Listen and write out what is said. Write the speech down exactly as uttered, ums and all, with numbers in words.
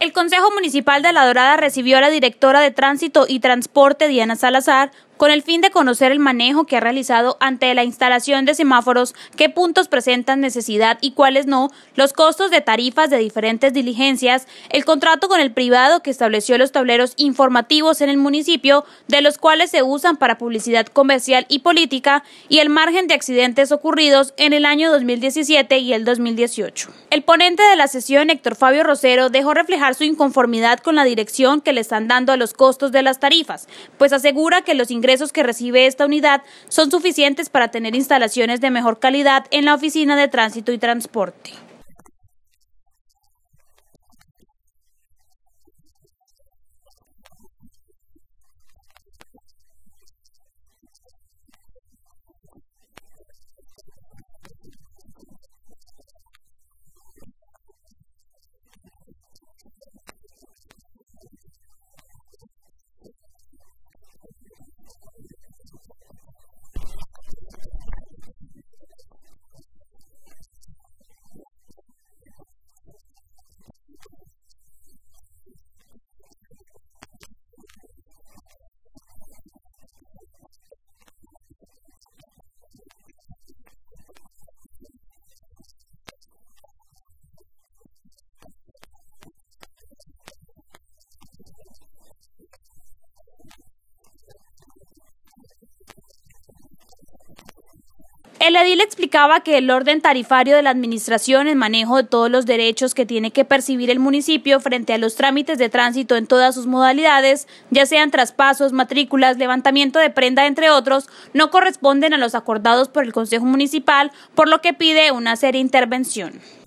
El Consejo Municipal de La Dorada recibió a la directora de Tránsito y Transporte, Diana Salazar, con el fin de conocer el manejo que ha realizado ante la instalación de semáforos, qué puntos presentan necesidad y cuáles no, los costos de tarifas de diferentes diligencias, el contrato con el privado que estableció los tableros informativos en el municipio, de los cuales se usan para publicidad comercial y política, y el margen de accidentes ocurridos en el año dos mil diecisiete y el dos mil dieciocho. El ponente de la sesión, Héctor Fabio Rosero, dejó reflejar su inconformidad con la dirección que le están dando a los costos de las tarifas, pues asegura que los ingresos ingresos que recibe esta unidad son suficientes para tener instalaciones de mejor calidad en la Oficina de Tránsito y Transporte. El edil explicaba que el orden tarifario de la administración, el manejo de todos los derechos que tiene que percibir el municipio frente a los trámites de tránsito en todas sus modalidades, ya sean traspasos, matrículas, levantamiento de prenda, entre otros, no corresponden a los acordados por el Consejo Municipal, por lo que pide una seria intervención.